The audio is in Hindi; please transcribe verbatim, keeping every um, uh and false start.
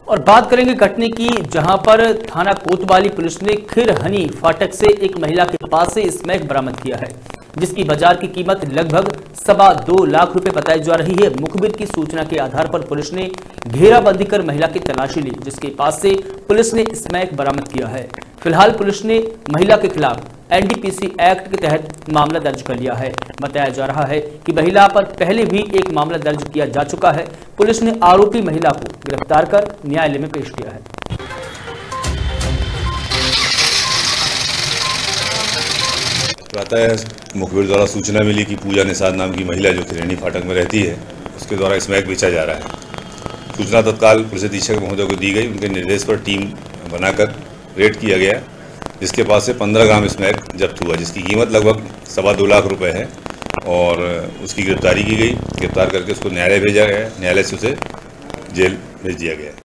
और बात करेंगे घटने की, जहां पर थाना कोतवाली पुलिस ने खिरहनी फाटक से एक महिला के पास से स्मैक बरामद किया है, जिसकी बाजार की कीमत लगभग सवा दो लाख रुपए बताई जा रही है। मुखबिर की सूचना के आधार पर पुलिस ने घेराबंदी कर महिला की तलाशी ली, जिसके पास से पुलिस ने स्मैक बरामद किया है। फिलहाल पुलिस ने महिला के खिलाफ N D P C act के तहत मामला दर्ज कर लिया है। बताया जा रहा है कि महिला पर पहले भी एक मामला दर्ज किया जा चुका है। पुलिस ने आरोपी महिला को गिरफ्तार कर न्यायालय में पेश किया है। प्रातः मुखबिर द्वारा सूचना मिली कि पूजा निषाद नाम की महिला जो खिरहनी फाटक में रहती है, उसके द्वारा स्मैक बेचा जा रहा है। सूचना तत्काल पुलिस अधीक्षक महोदय को दी गई। उनके निर्देश पर टीम बनाकर रेड किया गया, जिसके पास से पंद्रह ग्राम स्मैक जब्त हुआ, जिसकी कीमत लगभग सवा दो लाख रुपए है और उसकी गिरफ्तारी की गई। गिरफ्तार करके उसको न्यायालय भेजा गया। न्यायालय से उसे जेल भेज दिया गया।